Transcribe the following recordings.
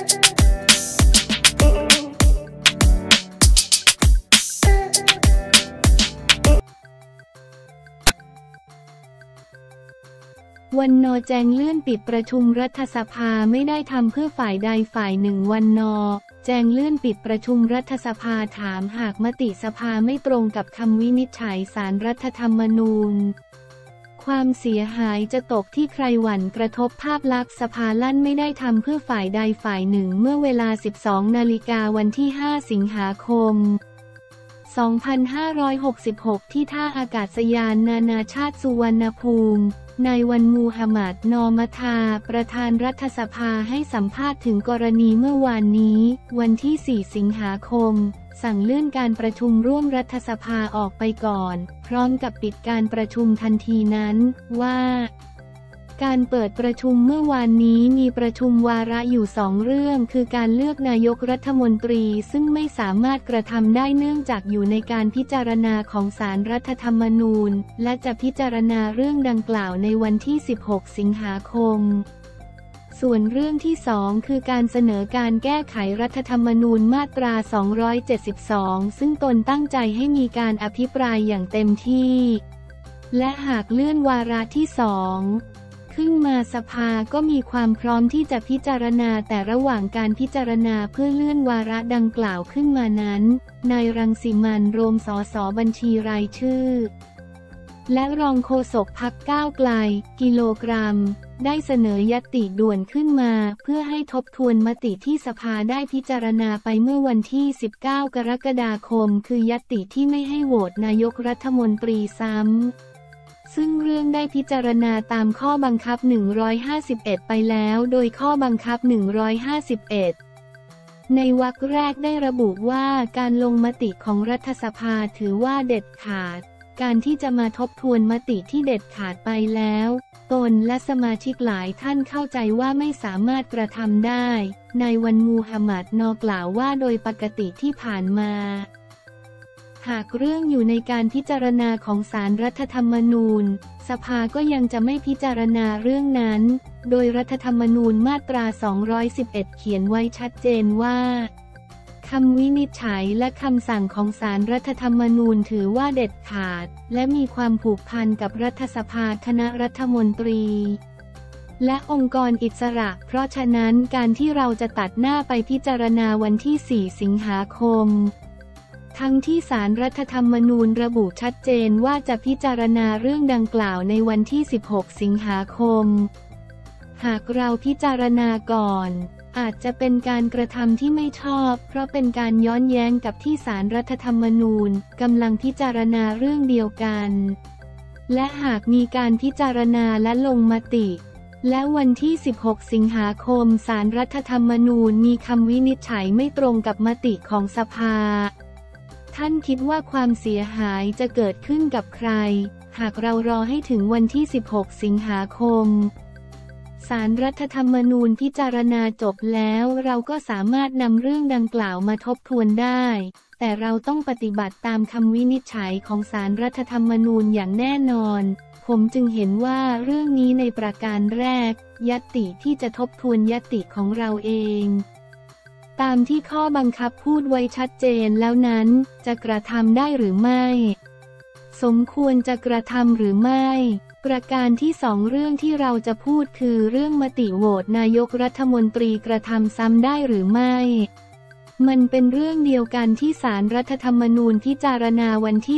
วันน.แจงเลื่อนปิดประชุมรัฐสภาไม่ได้ทำเพื่อฝ่ายใดฝ่ายหนึ่งวันน.แจงเลื่อนปิดประชุมรัฐสภาถามหากมติสภาไม่ตรงกับคำวินิจฉัยศาลรัฐธรรมนูญความเสียหายจะตกที่ใครหวั่นกระทบภาพลักษณ์สภาลั่นไม่ได้ทำเพื่อฝ่ายใดฝ่ายหนึ่งเมื่อเวลา 12 นาฬิกาวันที่ 5 สิงหาคม 2566 ที่ท่าอากาศยานนานาชาติสุวรรณภูมินายวันมูฮัมหมัด นอมัทาประธานรัฐสภาให้สัมภาษณ์ถึงกรณีเมื่อวานนี้วันที่ 4 สิงหาคมสั่งเลื่อนการประชุมร่วมรัฐสภาออกไปก่อนพร้อมกับปิดการประชุมทันทีนั้นว่าการเปิดประชุมเมื่อวานนี้มีประชุมวาระอยู่2เรื่องคือการเลือกนายกรัฐมนตรีซึ่งไม่สามารถกระทำได้เนื่องจากอยู่ในการพิจารณาของศาลรัฐธรรมนูญและจะพิจารณาเรื่องดังกล่าวในวันที่ 16 สิงหาคมส่วนเรื่องที่2คือการเสนอการแก้ไขรัฐธรรมนูญมาตรา 272 ซึ่งตนตั้งใจให้มีการอภิปรายอย่างเต็มที่และหากเลื่อนวาระที่2ขึ้นมาสภาก็มีความพร้อมที่จะพิจารณาแต่ระหว่างการพิจารณาเพื่อเลื่อนวาระดังกล่าวขึ้นมานั้นนายรังสิมันต์ โรม สส.บัญชีรายชื่อและรองโฆษกพรรคก้าวไกลกิโลกรัมได้เสนอญัตติด่วนขึ้นมาเพื่อให้ทบทวนมติที่สภาได้พิจารณาไปเมื่อวันที่ 19 กรกฎาคมคือญัตติที่ไม่ให้โหวตนายกรัฐมนตรีซ้ำซึ่งเรื่องได้พิจารณาตามข้อบังคับ 151 ไปแล้วโดยข้อบังคับ 151 ในวรรคแรกได้ระบุว่าการลงมติของรัฐสภาถือว่าเด็ดขาดการที่จะมาทบทวนมติที่เด็ดขาดไปแล้วตนและสมาชิกหลายท่านเข้าใจว่าไม่สามารถกระทำได้นายวันมูฮัมหมัด นอกล่าวว่าโดยปกติที่ผ่านมาหากเรื่องอยู่ในการพิจารณาของศาลรัฐธรรมนูญสภาก็ยังจะไม่พิจารณาเรื่องนั้นโดยรัฐธรรมนูญมาตรา 211 เขียนไว้ชัดเจนว่าคำวินิจฉัยและคำสั่งของศาลรัฐธรรมนูญถือว่าเด็ดขาดและมีความผูกพันกับรัฐสภาคณะรัฐมนตรีและองค์กรอิสระเพราะฉะนั้นการที่เราจะตัดหน้าไปพิจารณาวันที่ 4 สิงหาคมทั้งที่ศาลรัฐธรรมนูญระบุชัดเจนว่าจะพิจารณาเรื่องดังกล่าวในวันที่ 16 สิงหาคมหากเราพิจารณาก่อนอาจจะเป็นการกระทำที่ไม่ชอบเพราะเป็นการย้อนแย้งกับที่ศาลรัฐธรรมนูญกำลังพิจารณาเรื่องเดียวกันและหากมีการพิจารณาและลงมติและวันที่ 16 สิงหาคมศาลรัฐธรรมนูญมีคำวินิจฉัยไม่ตรงกับมติของสภาท่านคิดว่าความเสียหายจะเกิดขึ้นกับใครหากเรารอให้ถึงวันที่ 16 สิงหาคมศาลรัฐธรรมนูญพิจารณาจบแล้วเราก็สามารถนำเรื่องดังกล่าวมาทบทวนได้แต่เราต้องปฏิบัติตามคำวินิจฉัยของศาลรัฐธรรมนูญอย่างแน่นอนผมจึงเห็นว่าเรื่องนี้ในประการแรกญัตติที่จะทบทวนญัตติของเราเองตามที่ข้อบังคับพูดไว้ชัดเจนแล้วนั้นจะกระทำได้หรือไม่สมควรจะกระทำหรือไม่ประการที่2เรื่องที่เราจะพูดคือเรื่องมติโหวตนายกรัฐมนตรีกระทำซ้ำได้หรือไม่มันเป็นเรื่องเดียวกันที่ศาลรัฐธรรมนูญพิจารณาวันที่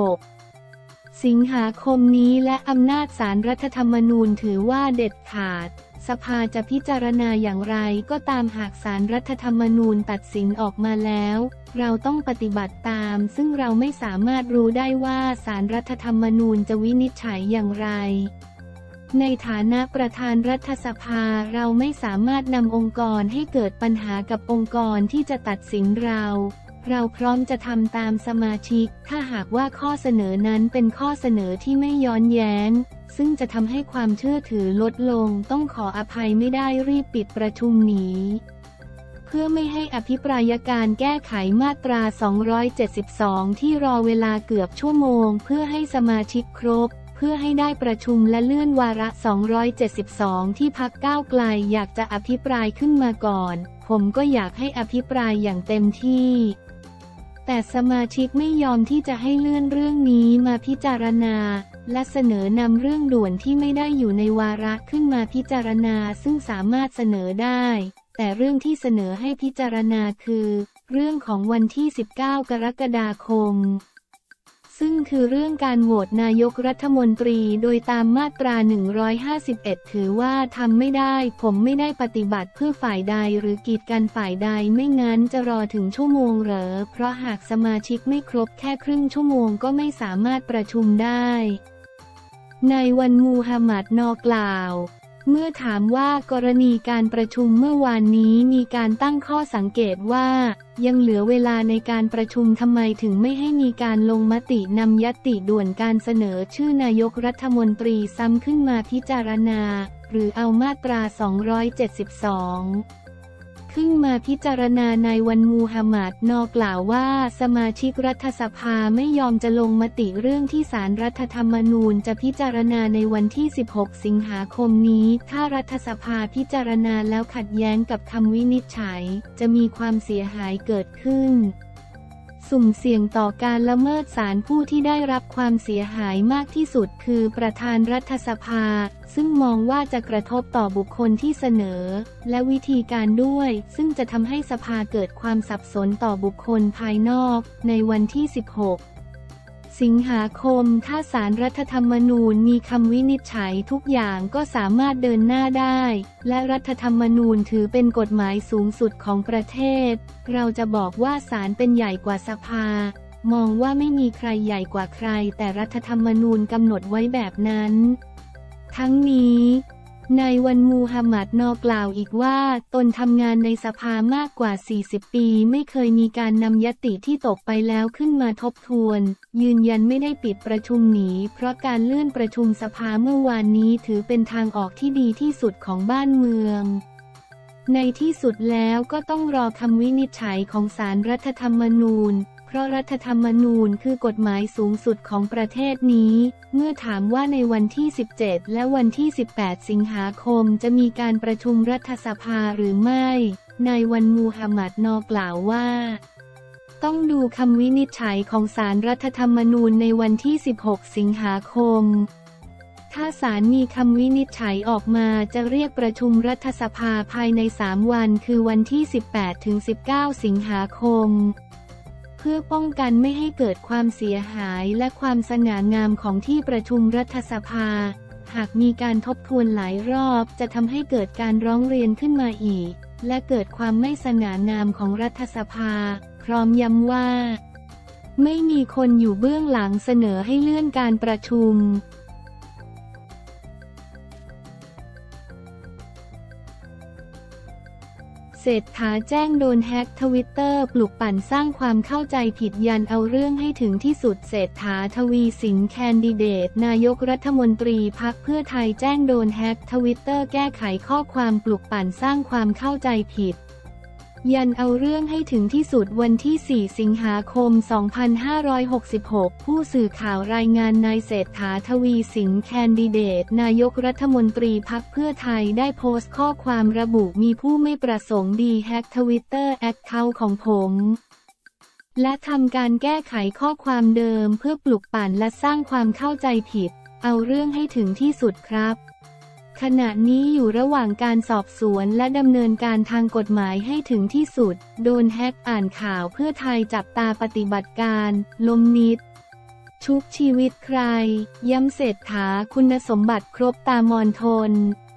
16 สิงหาคมนี้และอำนาจศาลรัฐธรรมนูญถือว่าเด็ดขาดสภาจะพิจารณาอย่างไรก็ตามหากศาลรัฐธรรมนูญตัดสินออกมาแล้วเราต้องปฏิบัติตามซึ่งเราไม่สามารถรู้ได้ว่าศาลรัฐธรรมนูญจะวินิจฉัยอย่างไรในฐานะประธานรัฐสภาเราไม่สามารถนำองค์กรให้เกิดปัญหากับองค์กรที่จะตัดสินเราพร้อมจะทำตามสมาชิกถ้าหากว่าข้อเสนอนั้นเป็นข้อเสนอที่ไม่ย้อนแย้งซึ่งจะทำให้ความเชื่อถือลดลงต้องขออภัยไม่ได้รีบปิดประชุมหนีเพื่อไม่ให้อภิปรายการแก้ไขมาตรา 272 ที่รอเวลาเกือบชั่วโมงเพื่อให้สมาชิกครบเพื่อให้ได้ประชุมและเลื่อนวาระ272ที่พรรคก้าวไกลอยากจะอภิปรายขึ้นมาก่อนผมก็อยากให้อภิปรายอย่างเต็มที่แต่สมาชิกไม่ยอมที่จะให้เลื่อนเรื่องนี้มาพิจารณาและเสนอนำเรื่องด่วนที่ไม่ได้อยู่ในวาระขึ้นมาพิจารณาซึ่งสามารถเสนอได้แต่เรื่องที่เสนอให้พิจารณาคือเรื่องของวันที่19กรกฎาคมซึ่งคือเรื่องการโหวตนายกรัฐมนตรีโดยตามมาตรา151ถือว่าทำไม่ได้ผมไม่ได้ปฏิบัติเพื่อฝ่ายใดหรือกีดกันฝ่ายใดไม่งั้นจะรอถึงชั่วโมงเหรอเพราะหากสมาชิกไม่ครบแค่ครึ่งชั่วโมงก็ไม่สามารถประชุมได้นายวันมูฮัมหมัดกล่าวเมื่อถามว่ากรณีการประชุมเมื่อวานนี้มีการตั้งข้อสังเกตว่ายังเหลือเวลาในการประชุมทำไมถึงไม่ให้มีการลงมตินำญัตติด่วนการเสนอชื่อนายกรัฐมนตรีซ้ำขึ้นมาพิจารณาหรือเอามาตรา272ขึ้นมาพิจารณานายวันมูฮัมหมัดกล่าวว่าสมาชิกรัฐสภาไม่ยอมจะลงมติเรื่องที่ศาลรัฐธรรมนูญจะพิจารณาในวันที่16สิงหาคมนี้ถ้ารัฐสภาพิจารณาแล้วขัดแย้งกับคำวินิจฉัยจะมีความเสียหายเกิดขึ้นสุ่มเสี่ยงต่อการละเมิดศาลผู้ที่ได้รับความเสียหายมากที่สุดคือประธานรัฐสภาซึ่งมองว่าจะกระทบต่อบุคคลที่เสนอและวิธีการด้วยซึ่งจะทำให้สภาเกิดความสับสนต่อบุคคลภายนอกในวันที่16สิงหาคมถ้าศาลรัฐธรรมนูญมีคำวินิจฉัยทุกอย่างก็สามารถเดินหน้าได้และรัฐธรรมนูญถือเป็นกฎหมายสูงสุดของประเทศเราจะบอกว่าศาลเป็นใหญ่กว่าสภามองว่าไม่มีใครใหญ่กว่าใครแต่รัฐธรรมนูญกำหนดไว้แบบนั้นทั้งนี้นายวันมูฮัมหมัดกล่าวอีกว่าตนทำงานในสภามากกว่า40ปีไม่เคยมีการนำญัตติที่ตกไปแล้วขึ้นมาทบทวนยืนยันไม่ได้ปิดประชุมหนีเพราะการเลื่อนประชุมสภาเมื่อวานนี้ถือเป็นทางออกที่ดีที่สุดของบ้านเมืองในที่สุดแล้วก็ต้องรอคำวินิจฉัยของศาลรัฐธรรมนูญเพราะรัฐธรรมนูญคือกฎหมายสูงสุดของประเทศนี้เมื่อถามว่าในวันที่17และวันที่18สิงหาคมจะมีการประชุมรัฐสภาหรือไม่นายวันมูฮัมหมัดกล่าวว่าต้องดูคำวินิจฉัยของศาลรัฐธรรมนูญในวันที่16สิงหาคมถ้าศาลมีคำวินิจฉัยออกมาจะเรียกประชุมรัฐสภาภายใน3วันคือวันที่18ถึง19สิงหาคมเพื่อป้องกันไม่ให้เกิดความเสียหายและความสง่างามของที่ประชุมรัฐสภาหากมีการทบทวนหลายรอบจะทำให้เกิดการร้องเรียนขึ้นมาอีกและเกิดความไม่สง่างามของรัฐสภาพร้อมย้ำว่าไม่มีคนอยู่เบื้องหลังเสนอให้เลื่อนการประชุมเศรษฐาแจ้งโดนแฮ็กทวิตเตอร์ปลุกปั่นสร้างความเข้าใจผิดยันเอาเรื่องให้ถึงที่สุดเศรษฐาทวีสินแคนดิเดตนายกรัฐมนตรีพรรคเพื่อไทยแจ้งโดนแฮ็กทวิตเตอร์แก้ไขข้อความปลุกปั่นสร้างความเข้าใจผิดยันเอาเรื่องให้ถึงที่สุดวันที่4สิงหาคม2566ผู้สื่อข่าวรายงานนายเศรษฐาทวีสินแคนดิเดตนายกรัฐมนตรีพรรคเพื่อไทยได้โพสต์ข้อความระบุมีผู้ไม่ประสงค์ดีแฮ็กทวิตเตอร์แอคเคาท์ของผมและทำการแก้ไขข้อความเดิมเพื่อปลุกปั่นและสร้างความเข้าใจผิดเอาเรื่องให้ถึงที่สุดครับขณะนี้อยู่ระหว่างการสอบสวนและดำเนินการทางกฎหมายให้ถึงที่สุดโดนแฮ็กอ่านข่าวเพื่อไทยจับตาปฏิบัติการล้มนิดชุบชีวิตใครย้ำเศรษฐาคุณสมบัติครบตามอนทน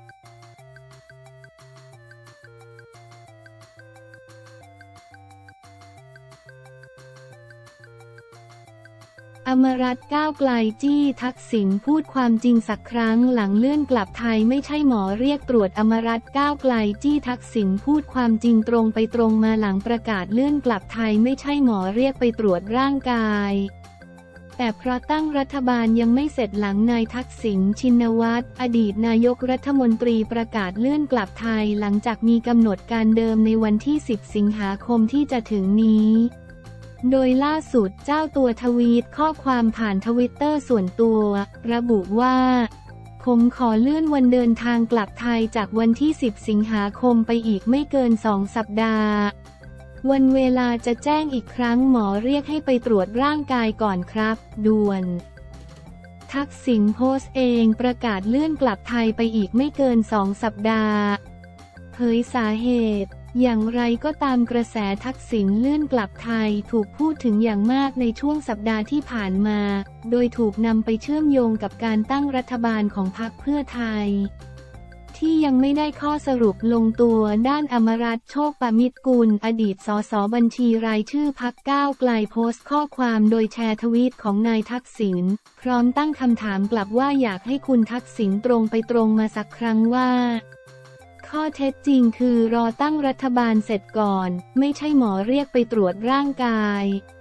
อมรัตน์ก้าวไกลจี้ทักษิณพูดความจริงสักครั้งหลังเลื่อนกลับไทยไม่ใช่หมอเรียกตรวจอมรัตน์ก้าวไกลจี้ทักษิณพูดความจริงตรงไปตรงมาหลังประกาศเลื่อนกลับไทยไม่ใช่หมอเรียกไปตรวจร่างกายแต่เพราะตั้งรัฐบาลยังไม่เสร็จหลังนายทักษิณชินวัตรอดีตนายกรัฐมนตรีประกาศเลื่อนกลับไทยหลังจากมีกำหนดการเดิมในวันที่10 สิงหาคมที่จะถึงนี้โดยล่าสุดเจ้าตัวทวีตข้อความผ่านทวิตเตอร์ส่วนตัวระบุว่าผมขอเลื่อนวันเดินทางกลับไทยจากวันที่ 10 สิงหาคมไปอีกไม่เกิน 2 สัปดาห์วันเวลาจะแจ้งอีกครั้งหมอเรียกให้ไปตรวจร่างกายก่อนครับด่วนทักษิณโพสต์เองประกาศเลื่อนกลับไทยไปอีกไม่เกิน 2 สัปดาห์เผยสาเหตุอย่างไรก็ตามกระแสทักษิณเลื่อนกลับไทยถูกพูดถึงอย่างมากในช่วงสัปดาห์ที่ผ่านมาโดยถูกนำไปเชื่อมโยงกับการตั้งรัฐบาลของพรรคเพื่อไทยที่ยังไม่ได้ข้อสรุปลงตัวด้านอมรัตน์โชคปมิตรกุลอดีตสสบัญชีรายชื่อพรรคก้าวไกลโพสต์ข้อความโดยแชร์ทวีตของนายทักษิณพร้อมตั้งคำถามกลับว่าอยากให้คุณทักษิณตรงไปตรงมาสักครั้งว่าข้อเท็จจริงคือรอตั้งรัฐบาลเสร็จก่อนไม่ใช่หมอเรียกไปตรวจร่างกาย